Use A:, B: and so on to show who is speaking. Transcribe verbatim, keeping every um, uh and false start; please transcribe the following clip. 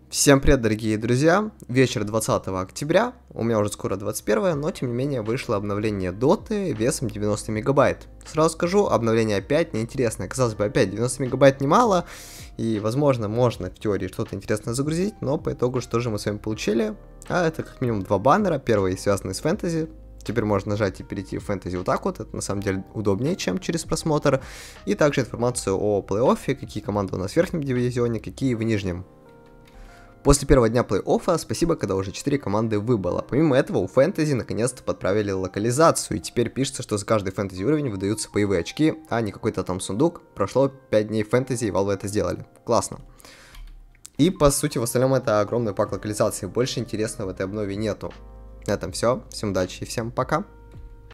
A: Всем привет, дорогие друзья! Вечер двадцатого октября, у меня уже скоро двадцать первое, но тем не менее вышло обновление доты весом девяносто мегабайт. Сразу скажу, обновление опять неинтересное. Казалось бы, опять девяносто мегабайт немало, и возможно можно в теории что-то интересное загрузить, но по итогу что же мы с вами получили? А это как минимум два баннера, первый связанный с фэнтези. Теперь можно нажать и перейти в фэнтези вот так вот, это на самом деле удобнее, чем через просмотр. И также информацию о плей-оффе, какие команды у нас в верхнем дивизионе, какие в нижнем. После первого дня плей-оффа спасибо, когда уже четыре команды выбыло. Помимо этого, у фэнтези наконец-то подправили локализацию, и теперь пишется, что за каждый фэнтези уровень выдаются боевые очки, а не какой-то там сундук. Прошло пять дней фэнтези, и Valve это сделали. Классно. И по сути в остальном это огромный пак локализации, больше интересного в этой обнове нету. На этом все, всем удачи и всем пока.